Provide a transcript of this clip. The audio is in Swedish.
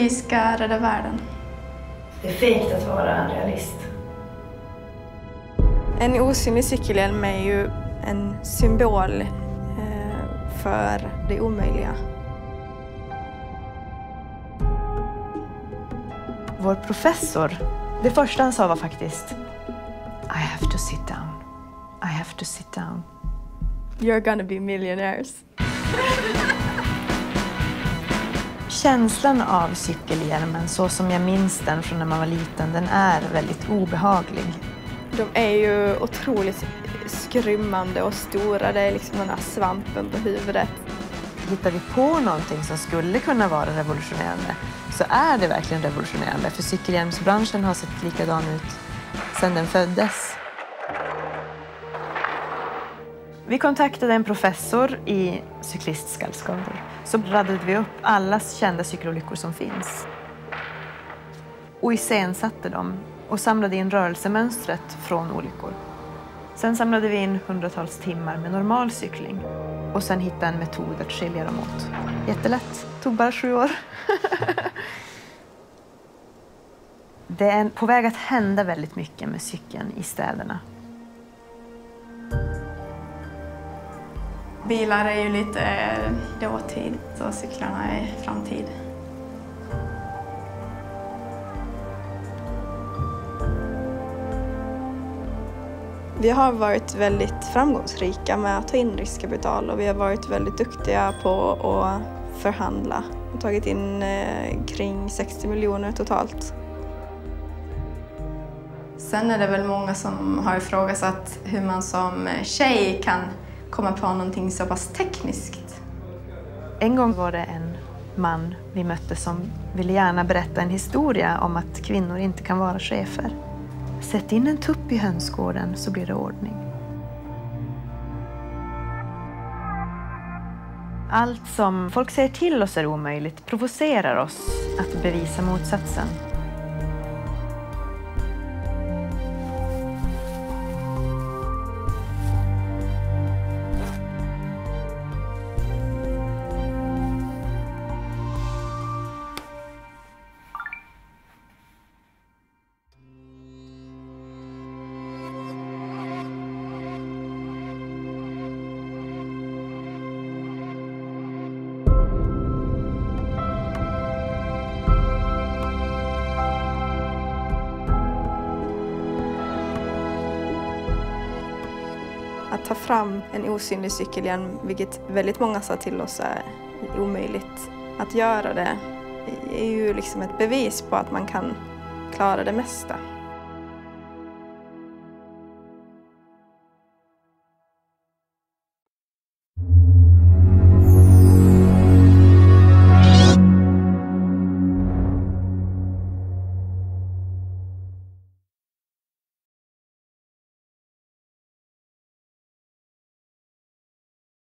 vi ska rädda världen. Det är fegt att vara en realist. En osynlig cykelhjälm är ju en symbol för det omöjliga. Vår professor, det första han sa var faktiskt I have to sit down. I have to sit down. You're gonna be millionaires. Känslan av cykelhjälmen, så som jag minns den från när man var liten, den är väldigt obehaglig. De är ju otroligt skrymmande och stora. Det är liksom den här svampen på huvudet. Hittar vi på någonting som skulle kunna vara revolutionerande så är det verkligen revolutionerande. För cykelhjälmsbranschen har sett likadan ut sedan den föddes. Vi kontaktade en professor i cyklistskallskador. Så radade vi upp alla kända cykelolyckor som finns. Och iscensatte dem och samlade in rörelsemönstret från olyckor. Sen samlade vi in hundratals timmar med normal cykling. Och sen hittade en metod att skilja dem åt. Jättelätt. Tog bara 7 år. Det är på väg att hända väldigt mycket med cykeln i städerna. Bilar är ju lite dåtid och cyklarna är framtid. Vi har varit väldigt framgångsrika med att ta in riskkapital och vi har varit väldigt duktiga på att förhandla. Vi har tagit in kring 60 miljoner totalt. Sen är det väl många som har ifrågasatt hur man som tjej kan komma på någonting så pass tekniskt. En gång var det en man vi mötte som ville gärna berätta en historia om att kvinnor inte kan vara chefer. Sätt in en tupp i hönsgården så blir det ordning. Allt som folk säger till oss är omöjligt provocerar oss att bevisa motsatsen. Att ta fram en osynlig cykelhjälm, vilket väldigt många sa till oss är omöjligt. Att göra det är ju liksom ett bevis på att man kan klara det mesta.